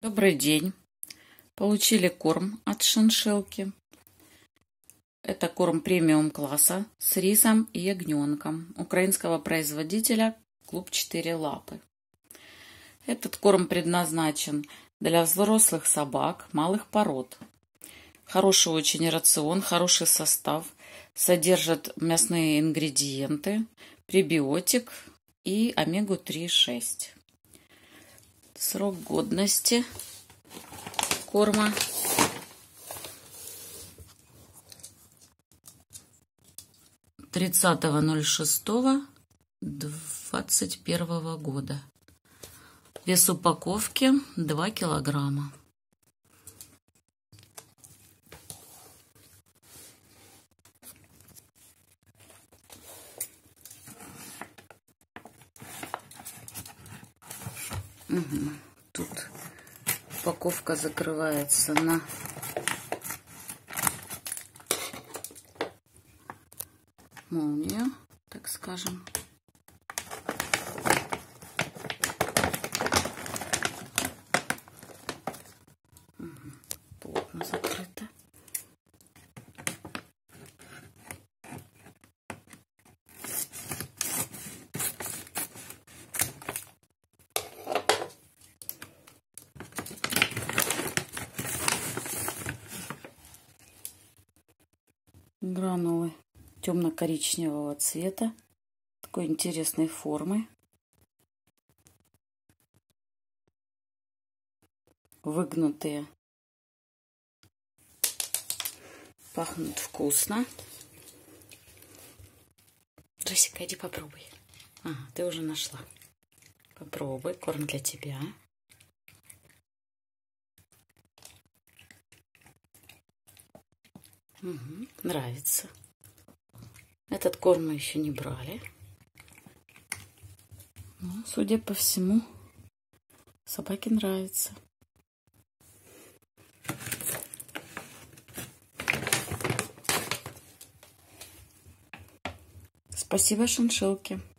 Добрый день. Получили корм от шиншиллки. Это корм премиум класса с рисом и ягненком украинского производителя Клуб 4 лапы. Этот корм предназначен для взрослых собак малых пород. Хороший очень рацион, хороший состав. Содержит мясные ингредиенты, пребиотик и омегу-3,6. Срок годности корма 30.06.21 года. Вес упаковки 2 килограмма. Тут упаковка закрывается на молнию, так скажем. Плотно закрыто. Гранулы темно-коричневого цвета, такой интересной формы, выгнутые, пахнут вкусно. Джессика, иди попробуй. Ага, ты уже нашла. Попробуй, корм для тебя. Нравится. Этот корм мы еще не брали. Но, судя по всему, собаке нравится. Спасибо шиншиллке.